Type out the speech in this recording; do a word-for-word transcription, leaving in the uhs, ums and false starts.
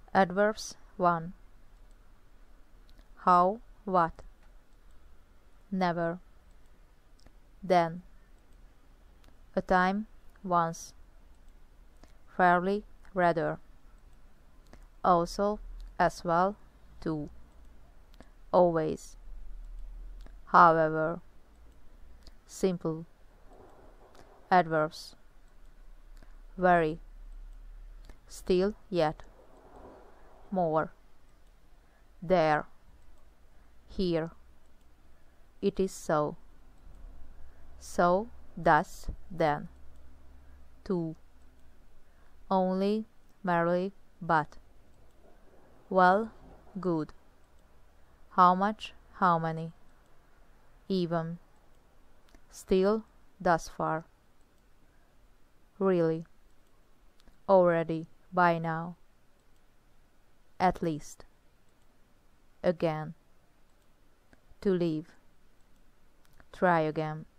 Adverbs one. How, what. Never. Then. A time, once. Fairly, rather. Also, as well, too. Always. However. Simple. Adverbs. Very. Still, yet. More. There. Here. It is so. So, thus, then. To. Only, merely, but. Well, good. How much, how many. Even. Still, thus far. Really. Already, by now. At least. Again. To leave. Try again.